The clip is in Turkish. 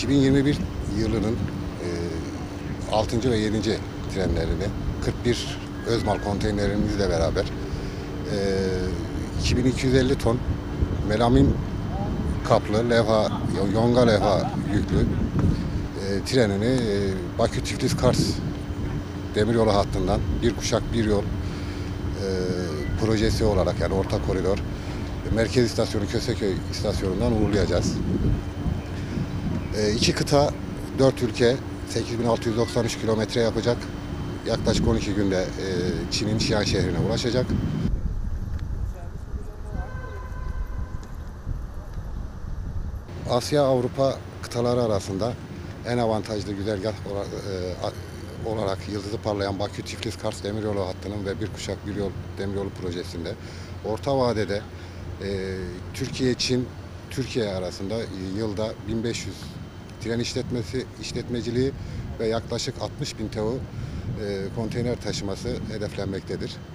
2021 yılının 6. ve 7. trenlerini 41 Özmal konteynerimizle beraber 2250 ton melamin kaplı yonga levha yüklü trenini Bakü-Tiflis-Kars demiryolu hattından bir kuşak bir yol projesi olarak, yani orta koridor merkez istasyonu Köseköy istasyonundan uğurlayacağız. İki kıta, 4 ülke 8693 kilometre yapacak. Yaklaşık 12 günde Çin'in Xi'an şehrine ulaşacak. Asya-Avrupa kıtaları arasında en avantajlı güzergah olarak yıldızı parlayan Bakü-Tiflis-Kars demiryolu hattının ve bir kuşak bir yol demiryolu projesinde orta vadede Türkiye arasında yılda 1500 tren işletmeciliği ve yaklaşık 60.000 TEU konteyner taşıması hedeflenmektedir.